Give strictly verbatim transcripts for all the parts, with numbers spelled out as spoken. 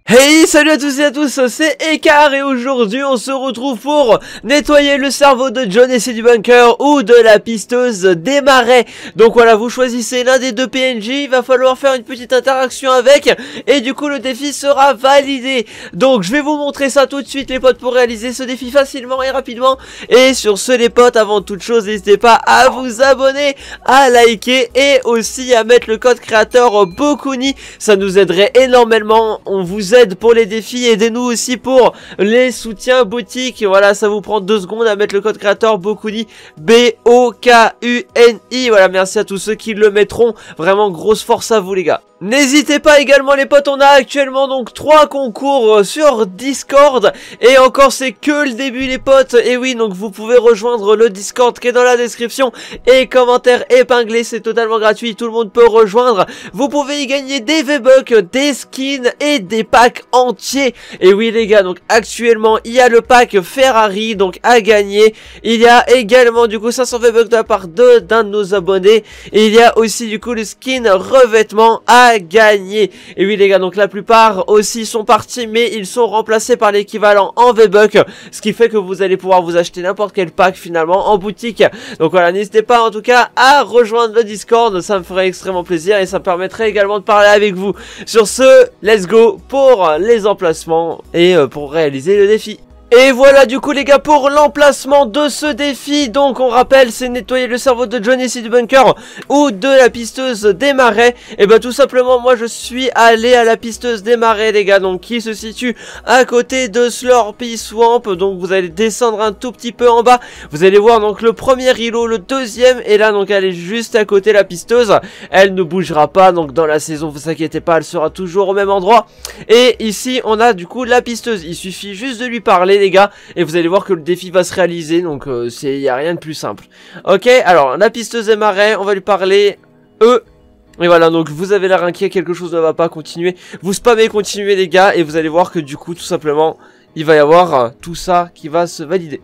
Hey, salut à tous et à tous, c'est Ekar et aujourd'hui on se retrouve pour nettoyer le cerveau de John et c'est du bunker ou de la pisteuse des marais. Donc voilà, vous choisissez l'un des deux P N J, il va falloir faire une petite interaction avec et du coup le défi sera validé. Donc je vais vous montrer ça tout de suite les potes pour réaliser ce défi facilement et rapidement. Et sur ce les potes, avant toute chose, n'hésitez pas à vous abonner, à liker et aussi à mettre le code créateur Bokuni, ça nous aiderait énormément, on vous aide pour les défis, aidez-nous aussi pour les soutiens boutiques. Voilà, ça vous prend deux secondes à mettre le code créateur Bokuni, B O K U N I. Voilà, merci à tous ceux qui le mettront, vraiment grosse force à vous les gars. N'hésitez pas également les potes, on a actuellement donc trois concours sur Discord et encore c'est que le début les potes. Et oui, donc vous pouvez rejoindre le Discord qui est dans la description et commentaire épinglé, c'est totalement gratuit, tout le monde peut rejoindre. Vous pouvez y gagner des V-Bucks, des skins et des packs entiers. Et oui les gars, donc actuellement il y a le pack Ferrari donc à gagner. Il y a également du coup cinq cents V-Bucks de la part de d'un de nos abonnés et il y a aussi du coup le skin revêtement à gagner. Et oui les gars, donc la plupart aussi sont partis mais ils sont remplacés par l'équivalent en V-Bucks, ce qui fait que vous allez pouvoir vous acheter n'importe quel pack finalement en boutique. Donc voilà, n'hésitez pas en tout cas à rejoindre le Discord, ça me ferait extrêmement plaisir et ça me permettrait également de parler avec vous. Sur ce, let's go pour les emplacements et pour réaliser le défi. Et voilà du coup les gars pour l'emplacement de ce défi. Donc on rappelle, c'est nettoyer le cerveau de John ici du bunker ou de la pisteuse des marais. Et bah tout simplement moi je suis allé à la pisteuse des marais les gars, donc qui se situe à côté de Slurpy Swamp. Donc vous allez descendre un tout petit peu en bas, vous allez voir donc le premier îlot, le deuxième, et là donc elle est juste à côté la pisteuse. Elle ne bougera pas donc dans la saison, vous inquiétez pas, elle sera toujours au même endroit. Et ici on a du coup la pisteuse, il suffit juste de lui parler les gars et vous allez voir que le défi va se réaliser. Donc euh, c'est, y a rien de plus simple. Ok, alors la pisteuse des marais, on va lui parler E. Et voilà, donc vous avez l'air inquiet, quelque chose ne va pas, continuer. Vous spammez, continuez les gars, et vous allez voir que du coup tout simplement il va y avoir euh, tout ça qui va se valider.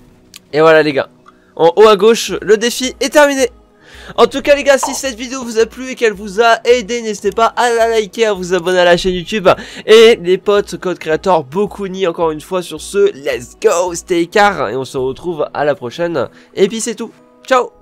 Et voilà les gars, en haut à gauche, le défi est terminé. En tout cas les gars, si cette vidéo vous a plu et qu'elle vous a aidé, n'hésitez pas à la liker, à vous abonner à la chaîne YouTube. Et les potes, code créateur Bokuni encore une fois. Sur ce, let's go, stay car. Et on se retrouve à la prochaine. Et puis c'est tout, ciao.